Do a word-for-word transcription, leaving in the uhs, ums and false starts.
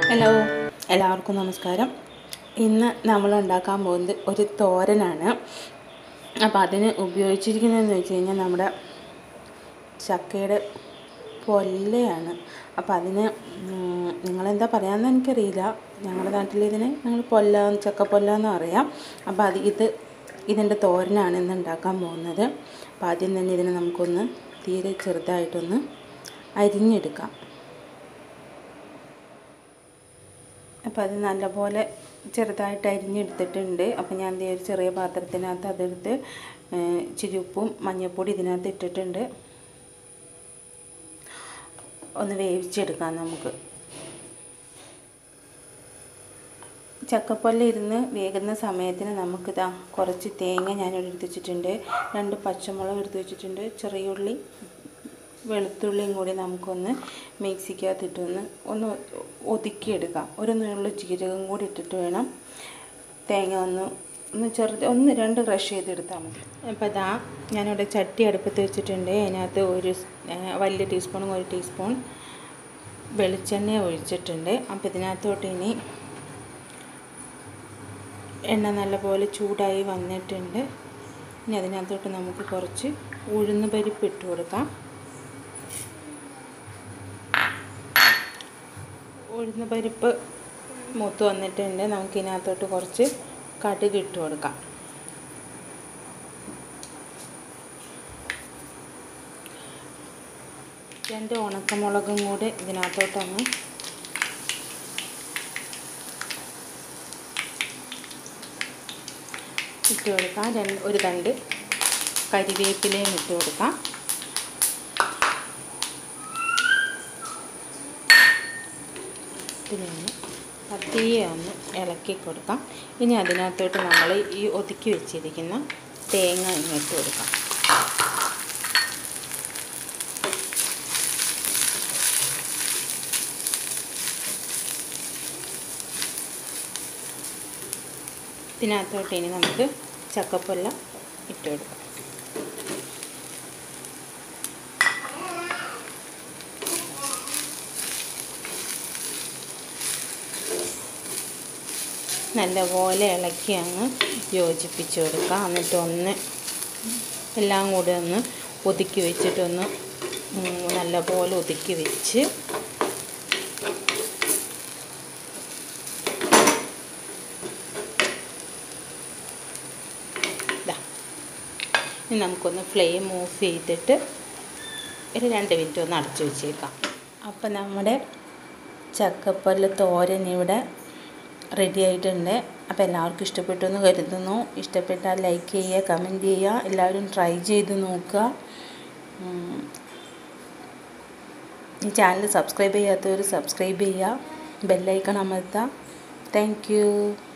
Hello, എല്ലാവർക്കും നമസ്കാരം. ഇന്ന് നമ്മൾ ഉണ്ടാക്കാൻ പോകുന്നത് ഒരു തോരനാണ്. അപ്പോൾ അതിന് ഉപയോഗിച്ചിരിക്കുന്നതെന്ന് വെച്ച് കഴിഞ്ഞാൽ നമ്മുടെ ചക്കയുടെ പൊല്ലയാണ്. അപ്പോൾ അതിന് നിങ്ങളെന്താ പറയാമെന്ന് എനിക്കറിയില്ല. ഞങ്ങളുടെ നാട്ടിൽ ഇതിന് ഞങ്ങൾ പൊല്ല ചക്കപ്പൊല്ല എന്ന് പറയാം. അപ്പോൾ അത് ഇത് ഇതിൻ്റെ തോരനാണ് ഇന്ന് ഉണ്ടാക്കാൻ പോകുന്നത്. അപ്പോൾ ആദ്യം തന്നെ ഇതിനെ നമുക്കൊന്ന് തീരെ ചെറുതായിട്ടൊന്ന് അരിഞ്ഞെടുക്കാം. അപ്പോൾ അത് നല്ലപോലെ ചെറുതായിട്ട് അരിഞ്ഞെടുത്തിട്ടുണ്ട്. അപ്പോൾ ഞാൻ ദേ ഒരു ചെറിയ പാത്രത്തിനകത്ത് അതെടുത്ത് ഇച്ചിരി ഉപ്പും മഞ്ഞൾപ്പൊടി ഇതിനകത്ത് ഇട്ടിട്ടുണ്ട്. ഒന്ന് വേവിച്ചെടുക്കാം നമുക്ക്. ചക്കപ്പൊല്ല ഇരുന്ന് വേകുന്ന സമയത്തിന് നമുക്കിതാ കുറച്ച് തേങ്ങ ഞാനിവിടെ എടുത്ത് വെച്ചിട്ടുണ്ട്, രണ്ട് പച്ചമുളക് എടുത്ത് വെച്ചിട്ടുണ്ട്, ചെറിയ ഉള്ളി വെളുത്തുള്ളിയും കൂടി നമുക്കൊന്ന് മിക്സിക്കകത്തിട്ടൊന്ന് ഒന്ന് ഒതുക്കിയെടുക്കാം. ഒരു നുള്ളു ജീരകം കൂടി ഇട്ടിട്ട് വേണം തേങ്ങ ഒന്ന് ഒന്ന് ചെറുത് ഒന്ന് രണ്ട് ക്രഷ് ചെയ്തെടുത്താൽ മതി. അപ്പോൾ ഇതാ ഞാനിവിടെ ചട്ടി അടുപ്പത്ത് വെച്ചിട്ടുണ്ട്. അതിനകത്ത് ഒരു വലിയ ടീസ്പൂണും ഒരു ടീസ്പൂൺ വെളിച്ചെണ്ണ ഒഴിച്ചിട്ടുണ്ട്. അപ്പോൾ ഇതിനകത്തോട്ട് ഇനി എണ്ണ നല്ലപോലെ ചൂടായി വന്നിട്ടുണ്ട്. ഇനി അതിനകത്തോട്ട് നമുക്ക് കുറച്ച് ഉഴുന്ന് പരിപ്പ് ഇട്ട് കൊടുക്കാം. ഉഴുന്ന് പരിപ്പ് മൂത്ത് വന്നിട്ടുണ്ട്. നമുക്കിതിനകത്തോട്ട് കുറച്ച് കടുക് ഇട്ട് കൊടുക്കാം. രണ്ട് ഉണക്കമുളകും കൂടി ഇതിനകത്തോട്ടൊന്ന് ഇട്ട് കൊടുക്കാം. രണ്ട് ഒരു തണ്ട് കരിവേപ്പിലയും ഇട്ട് കൊടുക്കാം. ഇതിനെ പതിയെ ഒന്ന് ഇളക്കി കൊടുക്കാം. ഇനി അതിനകത്തോട്ട് നമ്മൾ ഈ ഒതുക്കി വെച്ചിരിക്കുന്ന തേങ്ങ ഇട്ട് കൊടുക്കാം. ഇതിനകത്തോട്ട് ഇനി നമുക്ക് ചക്കപ്പൊല്ല ഇട്ട് കൊടുക്കാം. നല്ലപോലെ ഇളക്കി അങ്ങ് യോജിപ്പിച്ച് കൊടുക്കാം. എന്നിട്ട് ഒന്ന് എല്ലാം കൂടി ഒന്ന് ഒതുക്കി വെച്ചിട്ടൊന്ന് നല്ലപോലെ ഒതുക്കി വെച്ച് ഇനി നമുക്കൊന്ന് ഫ്ലെയിം ഓഫ് ചെയ്തിട്ട് ഒരു രണ്ട് മിനിറ്റ് ഒന്ന് അടച്ചു വെച്ചേക്കാം. അപ്പം നമ്മുടെ ചക്കപ്പൊല്ല തോരൻ ഇവിടെ റെഡി ആയിട്ടുണ്ട്. അപ്പോൾ എല്ലാവർക്കും ഇഷ്ടപ്പെട്ടു എന്ന് കരുതുന്നു. ഇഷ്ടപ്പെട്ടാൽ ലൈക്ക് ചെയ്യുക, കമൻറ്റ് ചെയ്യുക, എല്ലാവരും ട്രൈ ചെയ്ത് നോക്കുക. ഈ ചാനൽ സബ്സ്ക്രൈബ് ചെയ്യാത്തവർ സബ്സ്ക്രൈബ് ചെയ്യുക, ബെല്ലൈക്കൺ അമർത്തുക. Thank you.